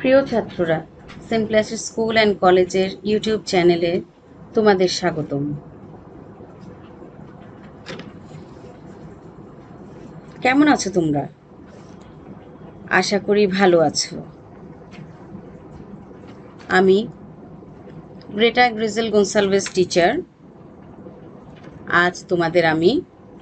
প্রিয় ছাত্ররা, Simplex school and কলেজের ইউটিউব চ্যানেলে তোমাদের স্বাগতম। কেমন আছো তোমরা? আশা করি ভালো আছো। আমি গ্রেটা গ্রিজেল গোনসালভেস টিচার। আজ তোমাদের আমি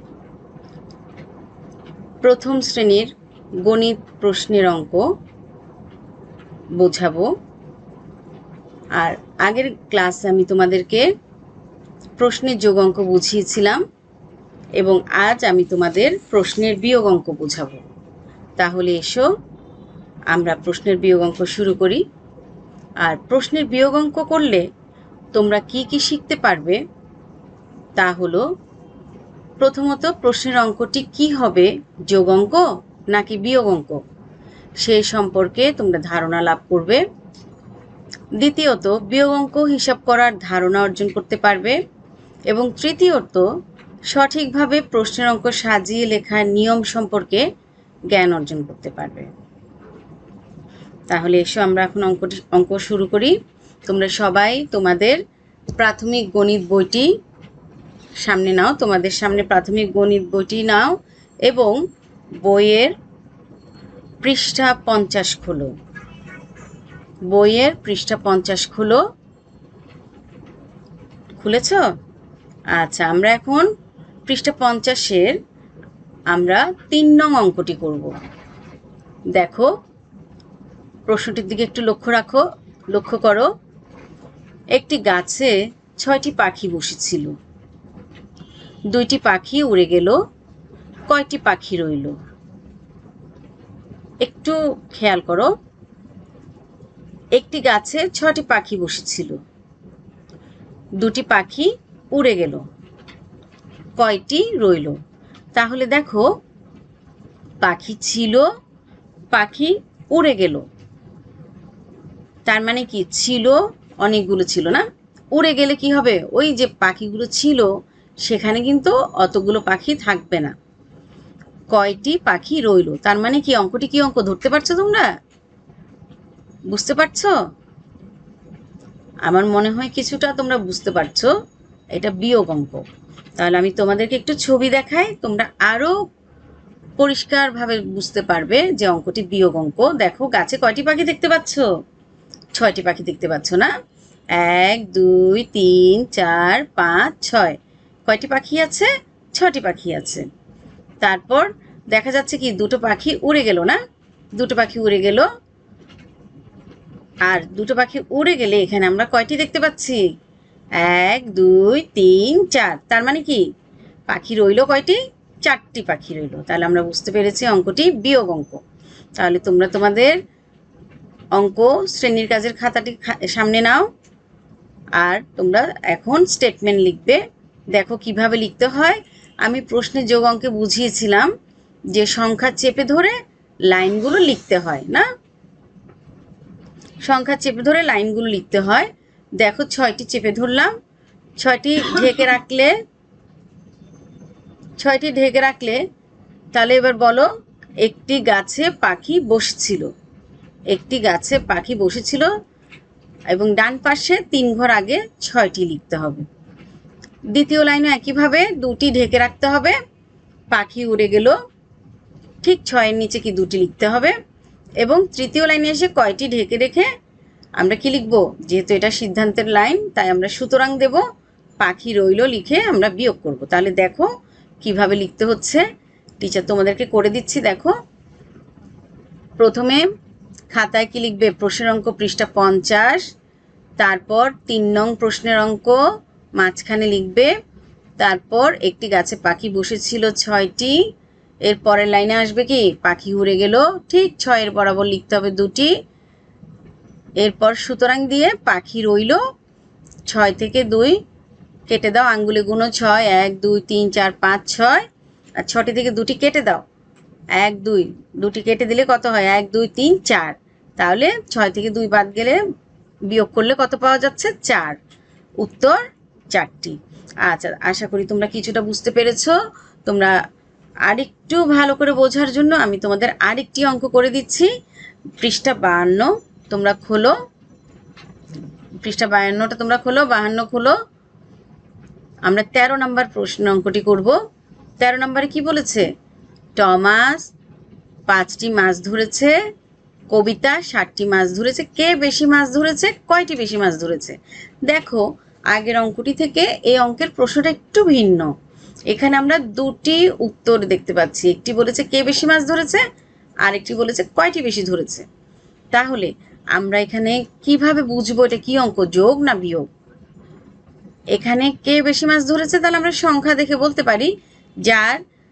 প্রথম শ্রেণীর গণিত প্রশ্নের অঙ্ক বোঝাবো। আর আগের ক্লাসে আমি তোমাদেরকে প্রশ্নের যোগ অঙ্ক বুঝিয়েছিলাম এবং আজ আমি তোমাদের প্রশ্নের বিয়োগ অঙ্ক বোঝাবো। তাহলে এসো আমরা প্রশ্নের বিয়োগ অঙ্ক শুরু করি। আর প্রশ্নের বিয়োগ অঙ্ক করলে তোমরা কি কি শিখতে পারবে তা হলো, প্রথমত প্রশ্নের অঙ্কটি কি হবে, যোগ অঙ্ক নাকি বিয়োগ অঙ্ক, সে সম্পর্কে তোমরা ধারণা লাভ করবে। দ্বিতীয়ত বিয়োগ অঙ্ক হিসাব করার ধারণা অর্জন করতে পারবে এবং তৃতীয়ত সঠিকভাবে প্রশ্নের অঙ্ক সাজিয়ে লেখার নিয়ম সম্পর্কে জ্ঞান অর্জন করতে পারবে। তাহলে এসো আমরা এখন অঙ্ক শুরু করি। তোমরা সবাই তোমাদের প্রাথমিক গণিত বইটি সামনে নাও, তোমাদের সামনে প্রাথমিক গণিত বইটি নাও এবং বইয়ের পৃষ্ঠা 50 খোলো। বইয়ের পৃষ্ঠা 50 খোলো। খুলেছ? আচ্ছা, আমরা এখন পৃষ্ঠা 50-এর আমরা 3 নং অঙ্কটি করব। দেখো, প্রশ্নটির দিকে একটু লক্ষ্য করো। একটি গাছে 6টি পাখি বসেছিল। 2টি পাখি উড়ে গেল, কয়টি পাখি রইল? একটু খেয়াল করো। একটি গাছে 6টি পাখি বসেছিল, 2টি পাখি উড়ে গেল, কয়টি রইল? তাহলে দেখো, পাখি ছিল, পাখি উড়ে গেল, তার মানে কি ছিল অনেকগুলো ছিল না? উড়ে গেলে কি হবে? ওই যে পাখিগুলো ছিল সেখানে কিন্তু অতগুলো পাখি থাকবে না। কয়টি পাখি রইল, তার মানে কি অঙ্কটি কি অঙ্ক ধরতে পারছো তোমরা? বুঝতে পারছো? আমার মনে হয় কিছুটা তোমরা বুঝতে পারছো। এটা বিয়োগ অঙ্ক। তাহলে আমি তোমাদেরকে একটু ছবি দেখাই, তোমরা আরো পরিষ্কারভাবে বুঝতে পারবে যে অঙ্কটি বিয়োগ অঙ্ক। দেখো, গাছে কয়টি পাখি দেখতে পাচ্ছ? 6টি পাখি দেখতে পাচ্ছ না? 1 2 3 4 5 6। কয়টি পাখি আছে? 6টি পাখি আছে। তারপর দেখা যাচ্ছে কি 2টো পাখি উড়ে গেল না? 2টো পাখি উড়ে গেল। আর 2টো পাখি উড়ে গেলে এখানে আমরা কয়টি দেখতে পাচ্ছি? 1 2 3 4। তার মানে কি পাখি রইল কয়টি? 4টি পাখি রইল। তাহলে আমরা বুঝতে পেরেছি অঙ্কটি বিয়োগ অঙ্ক। তাহলে তোমরা তোমাদের অঙ্ক শ্রেণীর কাজের খাতাটি সামনে নাও আর তোমরা এখন স্টেটমেন্ট লিখবে। দেখো কিভাবে লিখতে হয়। আমি প্রশ্নের যোগ অঙ্কে বুঝিয়েছিলাম যে সংখ্যা চেপে ধরে লাইনগুলো লিখতে হয় না? সংখ্যা চেপে ধরে লাইনগুলো লিখতে হয়। দেখো, 6টি চেপে ধরলাম, 6টি ঢেকে রাখলে তাহলে এবার বলো, একটি গাছে পাখি বসেছিল। একটি গাছে পাখি বসেছিল এবং ডান পাশে 3 ঘর আগে 6টি লিখতে হবে। দ্বিতীয় লাইনে একইভাবে 2টি ঢেকে রাখতে হবে, পাখি উড়ে গেল, ঠিক 6-এর নিচে কি 2টি লিখতে হবে। এবং তৃতীয় লাইনে এসে কয়টি ঢেকে রেখে আমরা কি লিখব? যেহেতু এটা সিদ্ধান্তের লাইন তাই আমরা সুতরাং দেব, পাখি রইল লিখে আমরা বিয়োগ করব। তাহলে দেখো কিভাবে লিখতে হচ্ছে, টিচার তোমাদেরকে করে দিচ্ছি। দেখো, প্রথমে খাতায় কি লিখবে? প্রশ্নের অঙ্ক পৃষ্ঠা 50, তারপর 3 নং প্রশ্নের অঙ্ক মাঝখানে লিখবে, তারপর একটি গাছে পাখি বসেছিল 6টি, এর পরের লাইনে আসবে কি পাখি উড়ে গেল, ঠিক 6-এর বরাবর লিখতে হবে 2টি, এরপর সুতরাং দিয়ে পাখি রইল, 6 থেকে 2 কেটে দাও, আঙ্গুলে গুনো 6 1 2 3 4 5 6, আর 6টি থেকে 2টি কেটে দাও, 1 2 2টি কেটে দিলে কত হয়? 1 2 3 4। তাহলে 6 থেকে 2 বাদ গেলে বিয়োগ করলে কত পাওয়া যাচ্ছে? 4। উত্তর 4টি। আচ্ছা, আশা করি তোমরা কিছুটা বুঝতে পেরেছো। তোমরা আরেকটু ভালো করে বোঝার জন্য আমি তোমাদের আরেকটি অঙ্ক করে দিচ্ছি। পৃষ্ঠা 52, তোমরা খোলো, পৃষ্ঠা 52টা তোমরা খোলো, 52 খোলো। আমরা 13 নম্বর প্রশ্ন অঙ্কটি করব। 13 নম্বরে কি বলেছে? টমাস 5টি মাছ ধরেছে, কবিতা 60টি মাছ ধরেছে। কে বেশি মাছ ধরেছে? কয়টি বেশি মাছ ধরেছে? দেখো আগের অঙ্কটি থেকে এই অঙ্কের প্রশ্নটা একটু ভিন্ন। এখানে আমরা দুটি উত্তর দেখতে পাচ্ছি, একটি বলেছে কে বেশি মাছ ধরেছে, আর একটি বলেছে কয়টি বেশি ধরেছে। তাহলে আমরা এখানে কিভাবে বুঝবো এটা কি অঙ্ক, যোগ না বিয়োগ? এখানে কে বেশি মাছ ধরেছে, তাহলে আমরা সংখ্যা দেখে বলতে পারি যার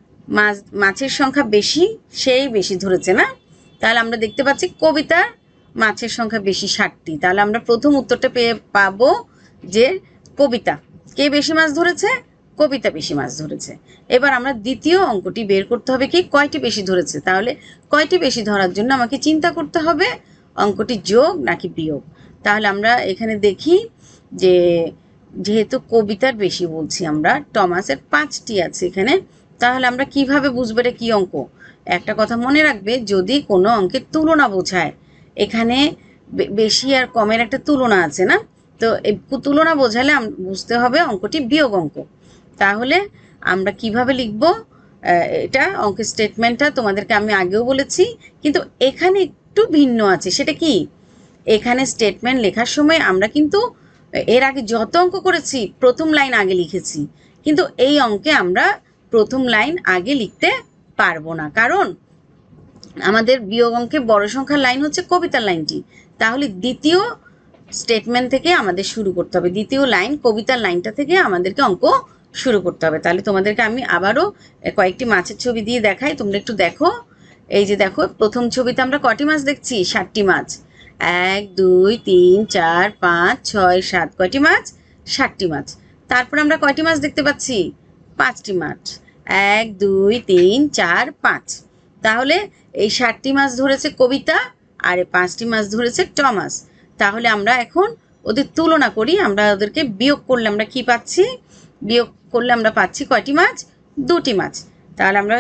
মাছের সংখ্যা বেশি সেই বেশি ধরেছে, না? তাহলে আমরা দেখতে পাচ্ছি কবিতার মাছের সংখ্যা বেশি 60টি। তাহলে আমরা প্রথম উত্তরটা পেয়ে পাবো যে কবিতা। কে বেশি মাছ ধরেছে? কবিতা বেশি মাছ ধরেছে। এবার আমরা দ্বিতীয় অঙ্কটি বের করতে হবে কি কয়টি বেশি ধরেছে। তাহলে কয়টি বেশি ধরার জন্য আমাকে চিন্তা করতে হবে অঙ্কটি যোগ নাকি বিয়োগ। তাহলে আমরা এখানে দেখি যে যেহেতু কবিতার বেশি বলছি আমরা, টমাসের 5টি আছে এখানে, তাহলে আমরা কিভাবে বুঝবো এটা কি অঙ্ক? একটা কথা মনে রাখবে, যদি কোনো অঙ্কের তুলনা বোঝায়, এখানে বেশি আর কমের একটা তুলনা আছে, না? তো এই তুলনা বোঝালে বুঝতে হবে অঙ্কটি বিয়োগ অঙ্ক। তাহলে আমরা কিভাবে লিখব এটা অঙ্কের স্টেটমেন্টটা তোমাদেরকে আমি আগেও বলেছি, কিন্তু এখানে একটু ভিন্ন আছে। সেটা কি? এখানে স্টেটমেন্ট লেখার সময় আমরা কিন্তু এর আগে যত অঙ্ক করেছি প্রথম লাইন আগে লিখেছি, কিন্তু এই অঙ্কে আমরা প্রথম লাইন আগে লিখতে পারবো না, কারণ আমাদের বিয়োগ অঙ্কে বড় সংখ্যার লাইন হচ্ছে কবিতার লাইনটি। তাহলে দ্বিতীয় স্টেটমেন্ট থেকে আমাদের শুরু করতে হবে, দ্বিতীয় লাইন কবিতার লাইনটা থেকে আমাদেরকে অঙ্ক শুরু করতে হবে। তাহলে তোমাদেরকে আমি আবারও কয়েকটি মাছের ছবি দিয়ে দেখাই, তোমরা একটু দেখো। এই যে দেখো, প্রথম ছবিতে আমরা কটি মাছ দেখছি? 60টি মাছ। 1 2 3 4 5 6 7, কয়টি মাছ? 60টি মাছ। তারপর আমরা কয়টি মাছ দেখতে পাচ্ছি? 5টি মাছ। 1 2 3 4 5। তাহলে এই 60টি মাছ ধরেছে কবিতা, আর এই 5টি মাছ ধরেছে টমাস। তাহলে আমরা এখন ওদের তুলনা করি, আমরা ওদেরকে বিয়োগ করলে আমরা কি পাচ্ছি? বিয়োগ করলে আমরা পাচ্ছি কয়টি মাছ? 2টি মাছ। তাহলে আমরা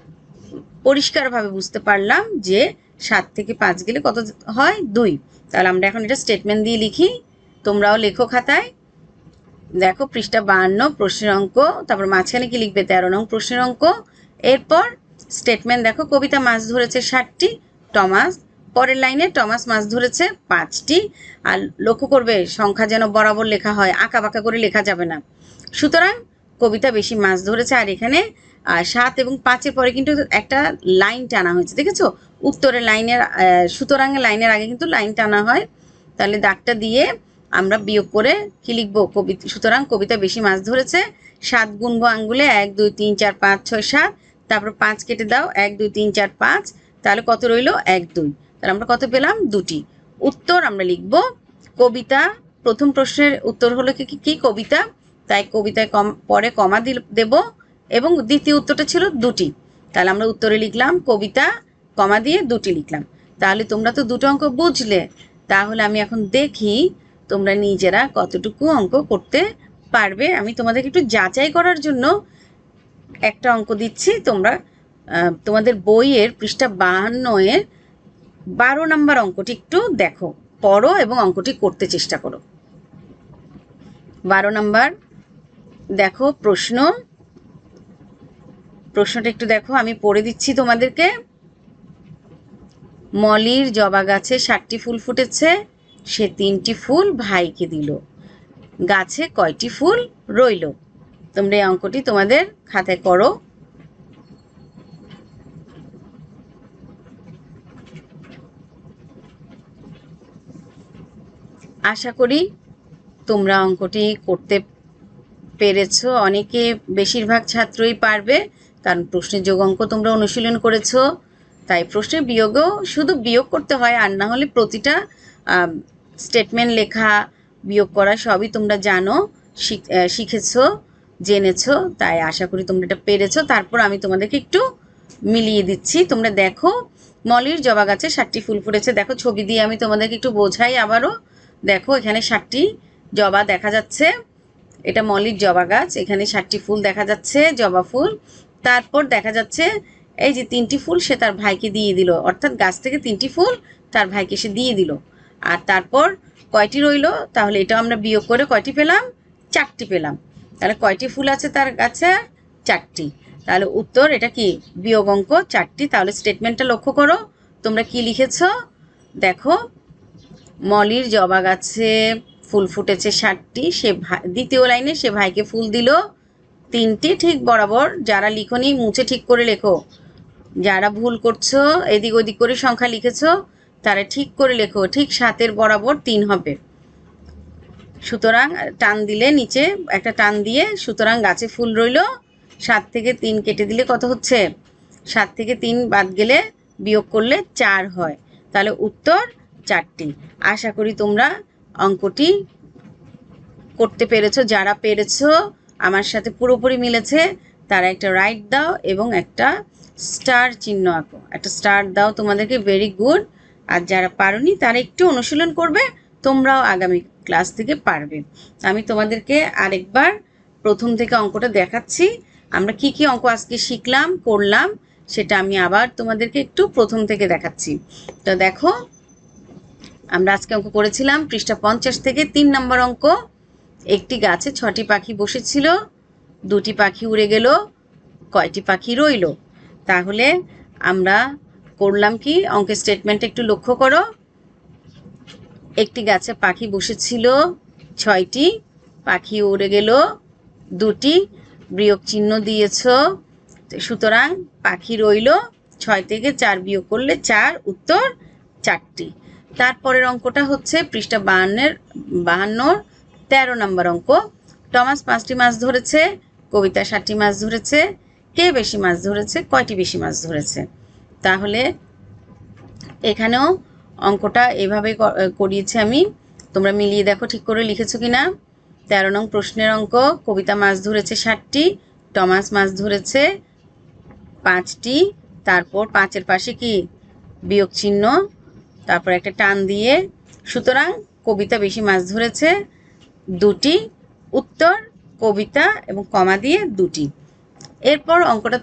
পরিষ্কারভাবে বুঝতে পারলাম যে 7 থেকে 5 গেলে কত হয়? 2। তাহলে আমরা এখন এটা স্টেটমেন্ট দিয়ে লিখি, তোমরাও লেখো খাতায়। দেখো পৃষ্ঠা 52 প্রশ্নের অঙ্ক, তারপর মাঝখানে কি লিখবে? 13 নং প্রশ্নের অঙ্ক। এরপর স্টেটমেন্ট দেখো, কবিতা মাছ ধরেছে 60টি, টমাস পরের লাইনে টমাস মাছ ধরেছে 5টি। আর লক্ষ্য করবে সংখ্যা যেন বরাবর লেখা হয়, আঁকা বাঁকা করে লেখা যাবে না। সুতরাং কবিতা বেশি মাছ ধরেছে। আর এখানে 7 এবং 5-এর পরে কিন্তু একটা লাইন টানা হয়েছে, দেখেছো? উত্তরের লাইনের সুতরাং লাইনের আগে কিন্তু লাইন টানা হয়। তাহলে দাগটা দিয়ে আমরা বিয়োগ করে কি লিখবো? সুতরাং কবিতা বেশি মাছ ধরেছে। 7 গুনবো আঙ্গুলে, 1 2 3 4 5 6 7, তারপর 5 কেটে দাও, 1 2 3 4 5, তাহলে কত রইল? 1 2। তাহলে আমরা কত পেলাম? 2টি। উত্তর আমরা লিখব কবিতা। প্রথম প্রশ্নের উত্তর হলো কি কবিতা, তাই কবিতায় পরে কমা দেব, এবং দ্বিতীয় উত্তরটা ছিল 2টি। তাহলে আমরা উত্তরে লিখলাম কবিতা, কমা দিয়ে 2টি লিখলাম। তাহলে তোমরা তো দুটো অঙ্ক বুঝলে। তাহলে আমি এখন দেখি তোমরা নিজেরা কতটুকু অঙ্ক করতে পারবে। আমি তোমাদেরকে একটু যাচাই করার জন্য একটা অঙ্ক দিচ্ছি। তোমরা তোমাদের বইয়ের পৃষ্ঠা 52-এর 12 নম্বর অঙ্কটি একটু দেখো, পড়ো এবং অঙ্কটি করতে চেষ্টা করো। 12 নম্বর দেখো প্রশ্নটা একটু দেখো, আমি পড়ে দিচ্ছি তোমাদেরকে। মলির জবা গাছে 60টি ফুল ফুটেছে, সে 3টি ফুল ভাইকে দিল, গাছে কয়টি ফুল রইল? তোমরা এই অঙ্কটি তোমাদের খাতায় করো। আশা করি তোমরা অঙ্কটি করতে পেরেছ। অনেকে, বেশিরভাগ ছাত্রই পারবে, কারণ প্রশ্নের যোগ অঙ্ক তোমরা অনুশীলন করেছো। তাই প্রশ্নের বিয়োগও শুধু বিয়োগ করতে হয়, আর না হলে প্রতিটা স্টেটমেন্ট লেখা, বিয়োগ করা সবই তোমরা জানো, শিখেছো, জেনেছো। তাই আশা করি তোমরা এটা পেরেছো। তারপর আমি তোমাদেরকে একটু মিলিয়ে দিচ্ছি। তোমরা দেখো, মলির জবা গাছে 60টি ফুল ফুটেছে। দেখো ছবি দিয়ে আমি তোমাদেরকে একটু বোঝাই আবারও। দেখো এখানে 60টি জবা দেখা যাচ্ছে, এটা মলির জবা গাছ। এখানে 60টি ফুল দেখা যাচ্ছে, জবা ফুল। তারপর দেখা যাচ্ছে এই যে 3টি ফুল সে তার ভাইকে দিয়ে দিল, অর্থাৎ গাছ থেকে 3টি ফুল তার ভাইকে সে দিয়ে দিল। আর তারপর কয়টি রইলো, তাহলে এটা আমরা বিয়োগ করে কয়টি পেলাম, 4টি পেলাম। তাহলে কয়টি ফুল আছে তার কাছে, 4টি। তাহলে উত্তর এটা কি, বিয়োগ অঙ্ক 4টি। তাহলে স্টেটমেন্টটা লক্ষ্য করো, তোমরা কি লিখেছ দেখো, মলির জবা গাছে ফুল ফুটেছে 60টি, সে দ্বিতীয় লাইনে সে ভাইকে ফুল দিল 3টি। ঠিক বরাবর, যারা লিখনি মুছে ঠিক করে লেখো, যারা ভুল করছো এদিক ওদিক করে সংখ্যা লিখেছো তারা ঠিক করে লেখো, ঠিক 7-এর বরাবর 3 হবে। সুতরাং টান দিলে নিচে একটা টান দিয়ে, সুতরাং গাছে ফুল রইল, 7 থেকে 3 কেটে দিলে কত হচ্ছে, 7 থেকে 3 বাদ গেলে বিয়োগ করলে 4 হয়। তাহলে উত্তর 4টি। আশা করি তোমরা অঙ্কটি করতে পেরেছো। যারা পেরেছো, আমার সাথে পুরোপুরি মিলেছে, তারা একটা রাইট দাও এবং একটা স্টার চিহ্ন আঁকো, একটা স্টার দাও তোমাদেরকে, ভেরি গুড। আর যারা পারোনি তারা একটু অনুশীলন করবে, তোমরাও আগামী ক্লাস থেকে পারবে। আমি তোমাদেরকে আরেকবার প্রথম থেকে অঙ্কটা দেখাচ্ছি। আমরা কি কি অঙ্ক আজকে শিখলাম করলাম সেটা আমি আবার তোমাদেরকে একটু প্রথম থেকে দেখাচ্ছি। তো দেখো, আমরা আজকে অঙ্ক করেছিলাম পৃষ্ঠা 50 থেকে 3 নম্বর অঙ্ক। একটি গাছে 6টি পাখি বসেছিল, 2টি পাখি উড়ে গেল, কয়টি পাখি রইল। তাহলে আমরা করলাম কি, অঙ্কের স্টেটমেন্ট একটু লক্ষ্য করো। একটি গাছে পাখি বসেছিল 6টি, পাখি উড়ে গেল 2টি, বিয়োগ চিহ্ন দিয়েছ, সুতরাং পাখি রইল 6 থেকে 4 বিয়োগ করলে 4, উত্তর 4টি। তারপরের অঙ্কটা হচ্ছে পৃষ্ঠা 52 13 নম্বর অঙ্ক। টমাস 5টি মাছ ধরেছে, কবিতা 60টি মাছ ধরেছে, কে বেশি মাছ ধরেছে, কয়টি বেশি মাছ ধরেছে। তাহলে এখানেও অঙ্কটা এভাবে করিয়েছি আমি, তোমরা মিলিয়ে দেখো ঠিক করে লিখেছো কিনা। 13 নং প্রশ্নের অঙ্ক, কবিতা মাছ ধরেছে 60টি, টমাস মাছ ধরেছে 5টি, তারপর 5-এর পাশে কি বিয়োগ চিহ্ন, তারপর একটা টান দিয়ে, সুতরাং কবিতা বেশি মাছ ধরেছে 2টি, উত্তর কবিতা এবং কমা দিয়ে 2টি। এরপর অঙ্কটা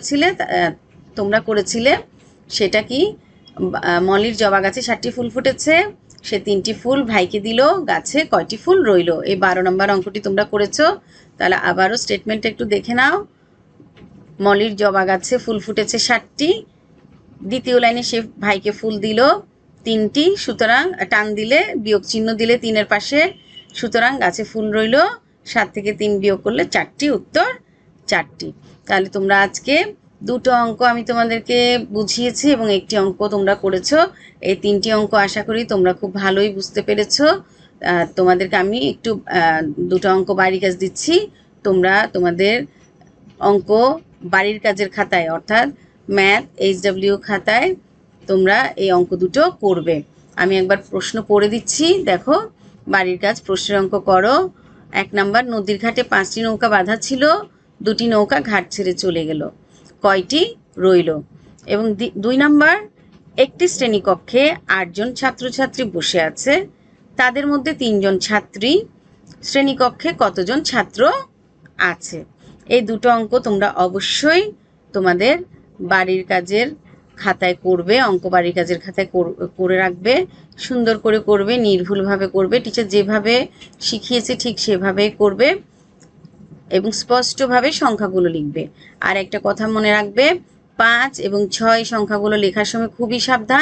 তোমরা করেছিলে সেটা কি, মলির জবা গাছে 60টি ফুল ফুটেছে, সে 3টি ফুল ভাইকে দিল, গাছে কয়টি ফুল রইল। এই 12 নম্বর অঙ্কটি তোমরা করেছো। তাহলে আবারও স্টেটমেন্টটা একটু দেখে নাও। মলির জবা গাছে ফুল ফুটেছে 60টি, দ্বিতীয় লাইনে সে ভাইকে ফুল দিল 3টি, সুতরাং টান দিলে বিয়োগ চিহ্ন দিলে 3-এর পাশে, সুতরাং গাছে ফুল রইল, 7 থেকে 3 বিয়োগ করলে 4টি, উত্তর 4টি। তাহলে তোমরা আজকে 2টো অঙ্ক আমি তোমাদেরকে বুঝিয়েছি এবং একটি অঙ্ক তোমরা করেছো। এই 3টি অঙ্ক আশা করি তোমরা খুব ভালোই বুঝতে পেরেছো। তোমাদেরকে আমি একটু 2টো অঙ্ক বাড়ির কাজ দিচ্ছি, তোমরা তোমাদের অঙ্ক বাড়ির কাজের খাতায় অর্থাৎ ম্যাথ HW খাতায় তোমরা এই অঙ্ক দুটো করবে। আমি একবার প্রশ্ন পড়ে দিচ্ছি, দেখো বাড়ির কাজ। প্রশ্নের অঙ্ক করো। 1 নম্বর, নদীর ঘাটে 5টি নৌকা বাঁধা ছিল, 2টি নৌকা ঘাট ছেড়ে চলে গেল, কয়টি রইল। এবং 2 নম্বর, একটি শ্রেণীকক্ষে 8 জন ছাত্রছাত্রী বসে আছে, তাদের মধ্যে 3 জন ছাত্রী, শ্রেণীকক্ষে কতজন ছাত্র আছে। এই 2টো অঙ্ক তোমরা অবশ্যই তোমাদের বাড়ির কাজের খাতায় করবে, অঙ্ক বাড়ির কাজের খাতায় করে রাখবে, সুন্দর করে করবে, নির্ভুলভাবে করবে, টিচার যেভাবে শিখিয়েছে ঠিক সেভাবে করবে এবং স্পষ্টভাবে সংখ্যাগুলো লিখবে। আর একটা কথা মনে রাখবে, 5 এবং 6 সংখ্যাগুলো লেখার সময় খুবই সাবধান,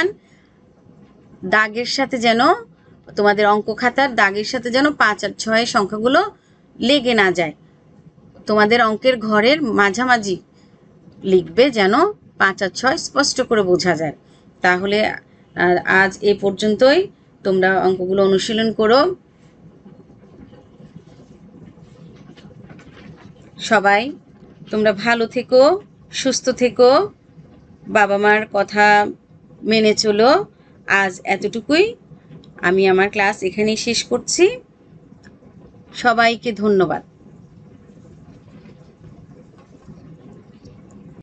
দাগের সাথে যেন, তোমাদের অঙ্ক খাতার দাগের সাথে যেন 5 আর 6 সংখ্যাগুলো লেগে না যায়। তোমাদের অঙ্কের ঘরের মাঝামাঝি লিখবে যেন 5 আর 6 স্পষ্ট করে বোঝা যায়। তাহলে আজ এ পর্যন্তই, তোমরা অঙ্কগুলো অনুশীলন করো। সবাই তোমরা ভালো থেকো, সুস্থ থেকো, বাবা মার কথা মেনে চলো। আজ এতটুকুই, আমি আমার ক্লাস এখানেই শেষ করছি। সবাইকে ধন্যবাদ।